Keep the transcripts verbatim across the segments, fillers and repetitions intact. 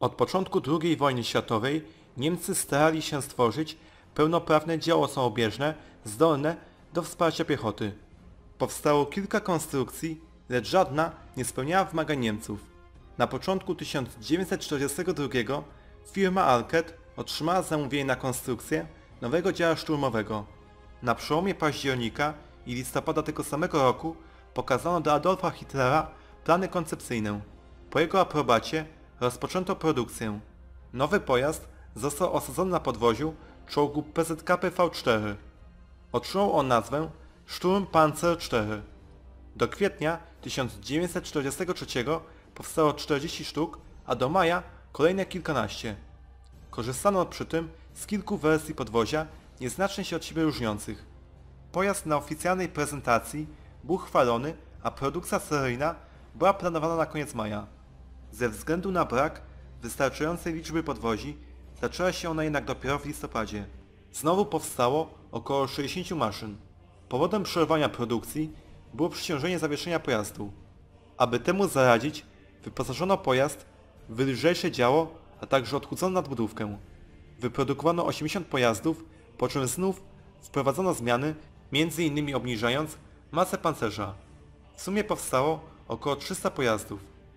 Od początku drugiej wojny światowej Niemcy starali się stworzyć pełnoprawne działo samobieżne zdolne do wsparcia piechoty. Powstało kilka konstrukcji, lecz żadna nie spełniała wymagań Niemców. Na początku tysiąc dziewięćset czterdziestego drugiego firma Alket otrzymała zamówienie na konstrukcję nowego działa szturmowego. Na przełomie października i listopada tego samego roku pokazano do Adolfa Hitlera plany koncepcyjne. Po jego aprobacie rozpoczęto produkcję. Nowy pojazd został osadzony na podwoziu czołgu P Z K P V cztery. Otrzymał on nazwę Sturmpanzer cztery. Do kwietnia tysiąc dziewięćset czterdziestego trzeciego powstało czterdzieści sztuk, a do maja kolejne kilkanaście. Korzystano przy tym z kilku wersji podwozia nieznacznie się od siebie różniących. Pojazd na oficjalnej prezentacji był chwalony, a produkcja seryjna była planowana na koniec maja. Ze względu na brak wystarczającej liczby podwozi zaczęła się ona jednak dopiero w listopadzie. Znowu powstało około sześćdziesięciu maszyn. Powodem przerwania produkcji było przeciążenie zawieszenia pojazdu. Aby temu zaradzić, wyposażono pojazd w lżejsze działo, a także odchudzoną nadbudówkę. Wyprodukowano osiemdziesiąt pojazdów, po czym znów wprowadzono zmiany, między innymi obniżając masę pancerza. W sumie powstało około trzysta pojazdów.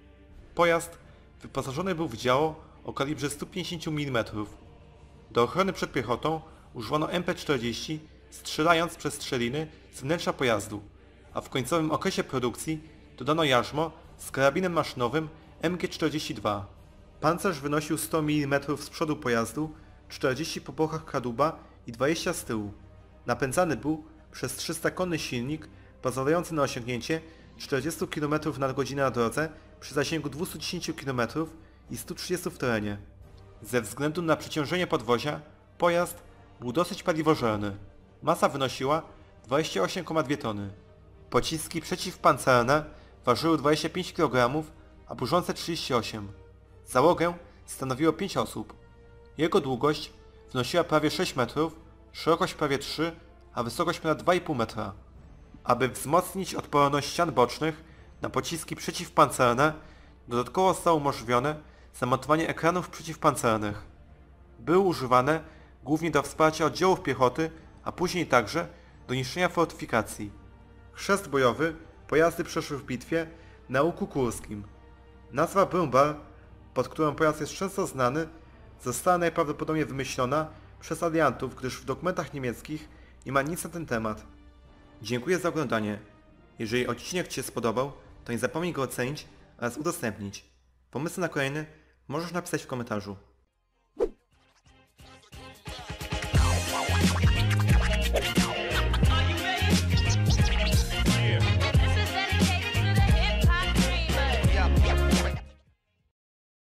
Pojazd wyposażony był w działo o kalibrze sto pięćdziesiąt milimetrów. Do ochrony przed piechotą używano M P czterdzieści, strzelając przez strzeliny z wnętrza pojazdu, a w końcowym okresie produkcji dodano jarzmo z karabinem maszynowym M G czterdzieści dwa. Pancerz wynosił sto milimetrów z przodu pojazdu, czterdzieści po bokach kadłuba i dwadzieścia z tyłu. Napędzany był przez trzystakonny silnik pozwalający na osiągnięcie czterdzieści kilometrów na godzinę na drodze przy zasięgu dwieście dziesięć kilometrów i stu trzydziestu w terenie. Ze względu na przeciążenie podwozia, pojazd był dosyć paliwożerny. Masa wynosiła dwadzieścia osiem przecinek dwa tony. Pociski przeciwpancerne ważyły dwadzieścia pięć kilogramów, a burzące trzydzieści osiem. Załogę stanowiło pięć osób. Jego długość wynosiła prawie sześć metrów, szerokość prawie trzy, a wysokość ponad dwa i pół metra. Aby wzmocnić odporność ścian bocznych na pociski przeciwpancerne, dodatkowo zostało umożliwione zamontowanie ekranów przeciwpancernych. Były używane głównie do wsparcia oddziałów piechoty, a później także do niszczenia fortyfikacji. Chrzest bojowy pojazdy przeszły w bitwie na Łuku Kurskim. Nazwa Brumbar, pod którą pojazd jest często znany, została najprawdopodobniej wymyślona przez aliantów, gdyż w dokumentach niemieckich nie ma nic na ten temat. Dziękuję za oglądanie. Jeżeli odcinek Ci się spodobał, to nie zapomnij go ocenić oraz udostępnić. Pomysły na kolejny możesz napisać w komentarzu.